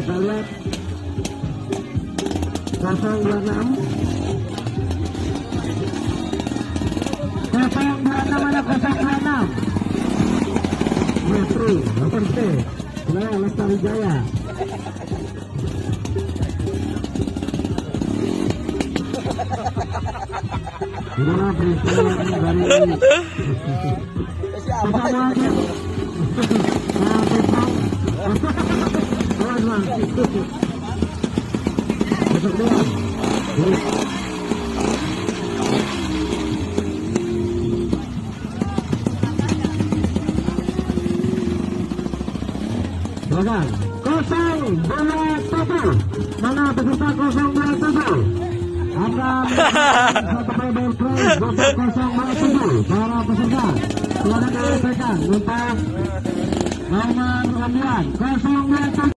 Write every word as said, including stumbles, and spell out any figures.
Kita lihat nol dua enam nol dua enam ada nol dua enam Metri nomor T Wilayah Lestari Jaya. Inilah peristiwa dari siapa aja. Silakan kosong dua tujuh mana peserta kosong dua tujuh akan satu pedal prize kosong dua tujuh para peserta silakan disampaikan untuk nomor undian kosong dua tujuh.